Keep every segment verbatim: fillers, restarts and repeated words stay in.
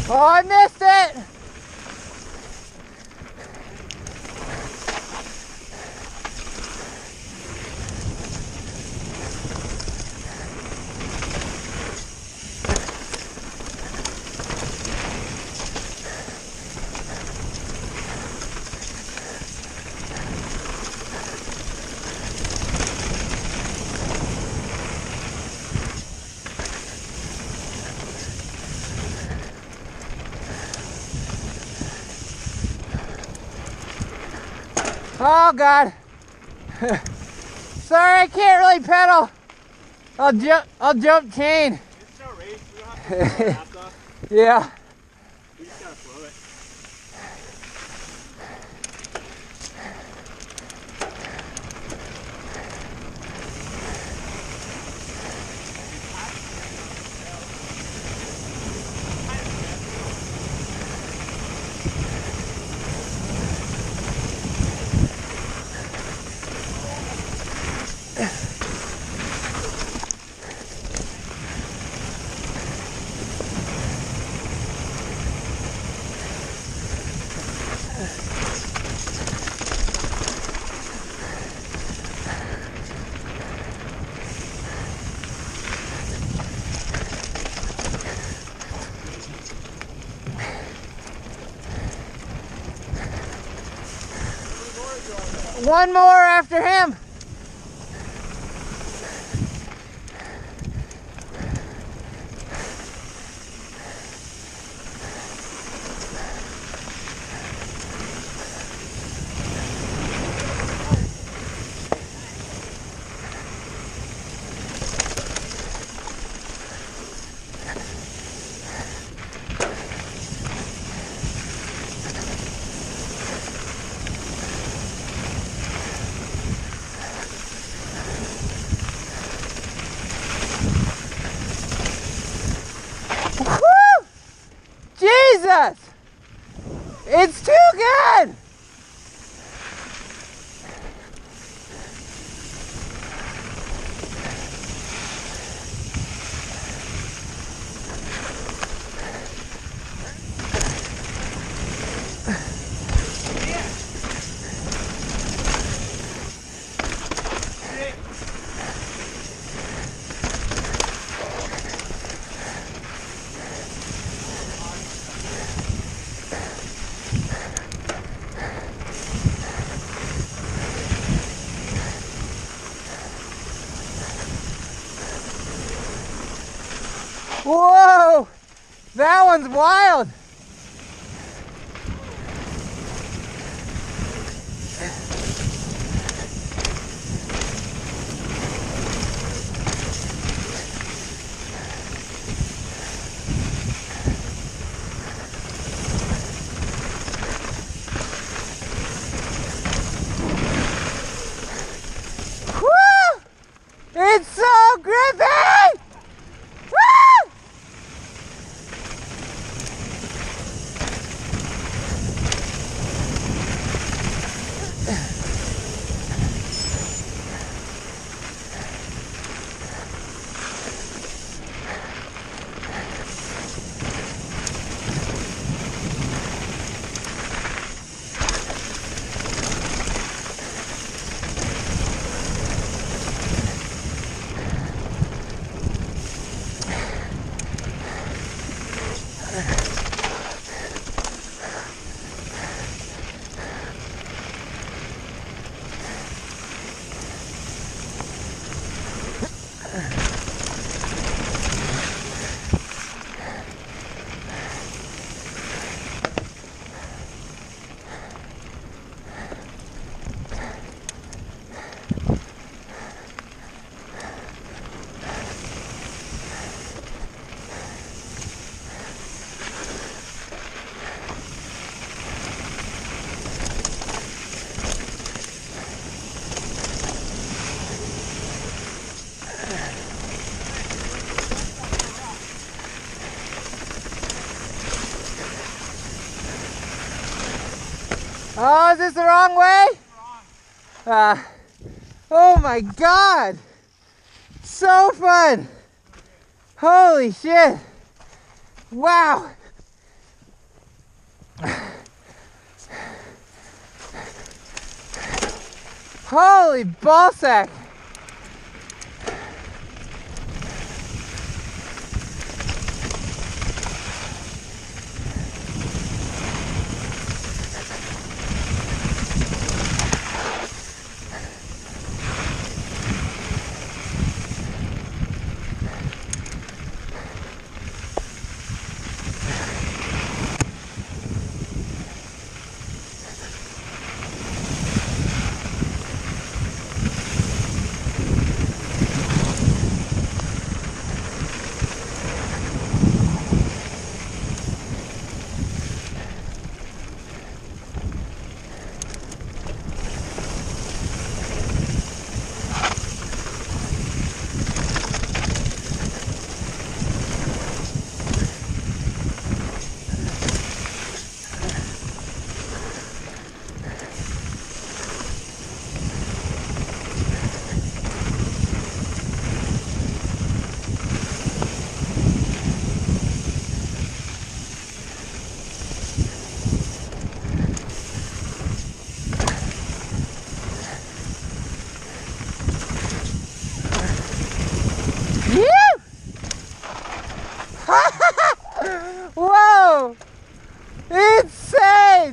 Oh, I missed it! Oh God. Sorry, I can't really pedal. I'll jump I'll jump chain. It's no race, we don't have to fast off. Yeah. We just gotta flow it. One more after him. Woo! Jesus! It's too good! Whoa! That one's wild! Woo! It's so grippy! Woo! Oh, is this the wrong way? Uh, oh my God! So fun! Holy shit! Wow! Holy ballsack! Whoa! Insane!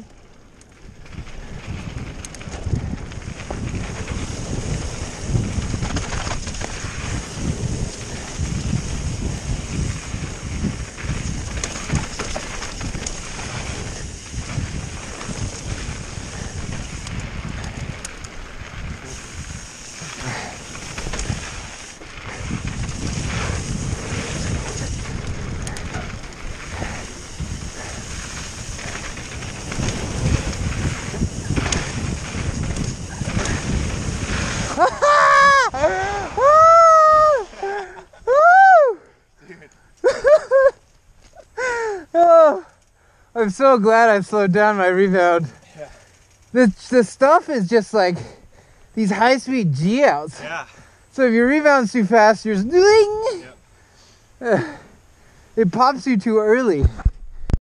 Oh, I'm so glad I slowed down my rebound. Yeah. The, the stuff is just like these high-speed G-outs. Yeah. So if your rebound's too fast, you're just doing. Yep. It pops you too early.